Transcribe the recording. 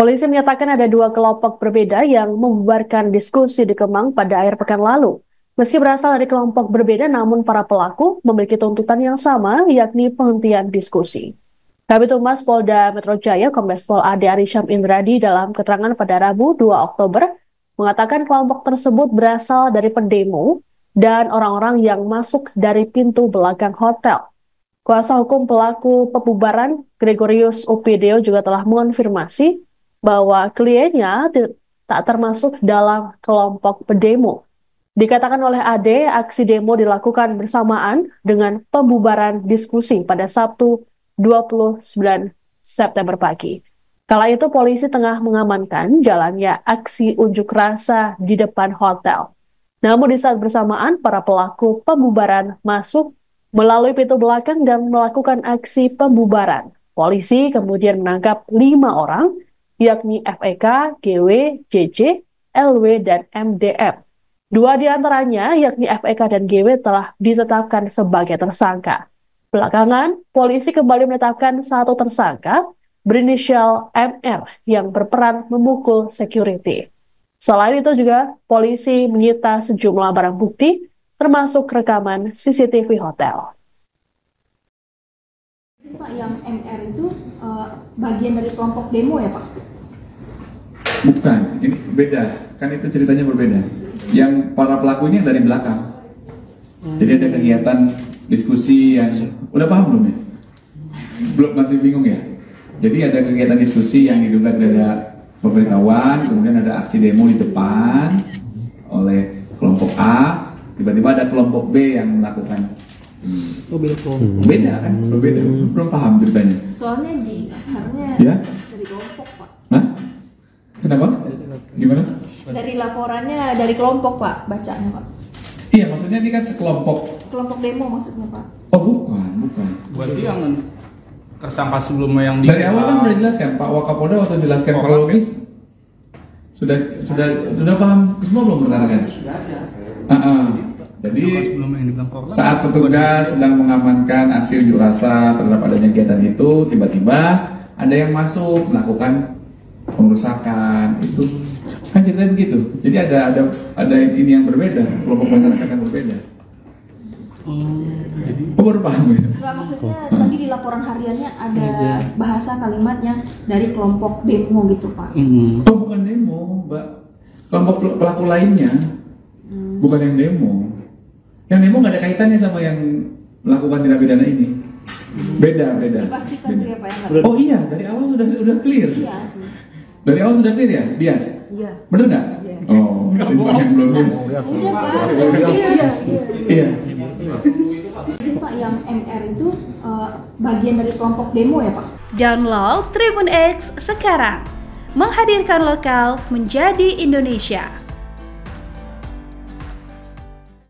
Polisi menyatakan ada dua kelompok berbeda yang membubarkan diskusi di Kemang pada akhir pekan lalu. Meski berasal dari kelompok berbeda, namun para pelaku memiliki tuntutan yang sama, yakni penghentian diskusi. Kabid Humas Polda Metro Jaya, Kombes Pol Ade Arisham Indradi dalam keterangan pada Rabu 2 Oktober mengatakan kelompok tersebut berasal dari pendemo dan orang-orang yang masuk dari pintu belakang hotel. Kuasa hukum pelaku pembubaran, Gregorius Upideo, juga telah mengonfirmasi bahwa kliennya tak termasuk dalam kelompok pendemo. Dikatakan oleh Ade, aksi demo dilakukan bersamaan dengan pembubaran diskusi pada Sabtu 29 September pagi. Kala itu polisi tengah mengamankan jalannya aksi unjuk rasa di depan hotel. Namun di saat bersamaan, para pelaku pembubaran masuk melalui pintu belakang dan melakukan aksi pembubaran. Polisi kemudian menangkap 5 orang, yakni FEK, GW, JJ, LW, dan MDM. 2 di antaranya, yakni FEK dan GW, telah ditetapkan sebagai tersangka. Belakangan, polisi kembali menetapkan 1 tersangka berinisial MR yang berperan memukul security. Selain itu juga, polisi menyita sejumlah barang bukti, termasuk rekaman CCTV hotel. Pak, yang MR itu bagian dari kelompok demo ya Pak? Bukan, ini beda, kan itu ceritanya berbeda. Yang para pelakunya dari belakang. Jadi ada kegiatan diskusi yang, udah paham belum ya? Belum, masih bingung ya? Jadi ada kegiatan diskusi yang diduga terhadap pemberitahuan, kemudian ada aksi demo di depan oleh kelompok A, tiba-tiba ada kelompok B yang melakukan. Beda kan? Berbeda, belum paham ceritanya. Soalnya harusnya ya? Dari kelompok Pak. Hah? Kenapa? Gimana? Dari laporannya dari kelompok Pak, bacanya Pak. Iya, maksudnya ini kan sekelompok. Kelompok demo maksudnya Pak. Oh bukan. Berarti yang tersangka sebelumnya yang dari awal kan sudah jelaskan, Pak Wakapolda waktu jelaskan kronologis sudah paham semua belum menerangkan? Sudah ada. Jadi saat petugas sedang mengamankan aksi unjuk rasa terhadap adanya kegiatan itu, tiba-tiba ada yang masuk melakukan pengerusakan itu, kan ceritanya begitu. Jadi ada ini yang berbeda, kelompok masyarakat yang berbeda. Oh, baru paham ya? Enggak, maksudnya tadi di laporan hariannya ada bahasa kalimatnya dari kelompok demo gitu Pak. Oh, bukan demo, Mbak. Kelompok pelaku lainnya, bukan yang demo. Yang demo nggak ada kaitannya sama yang melakukan tindak pidana ini. Beda. Dipastikan tuh ya Pak ya? Oh iya, dari awal sudah clear. Iya sih. Dari awal sudah clear ya, Bias? Iya. Bener nggak? Iya. Oh, yang belum ya? Udah Pak. Iya. Jadi Pak, yang MR itu bagian dari kelompok demo ya Pak? Download Tribun X sekarang, menghadirkan lokal menjadi Indonesia.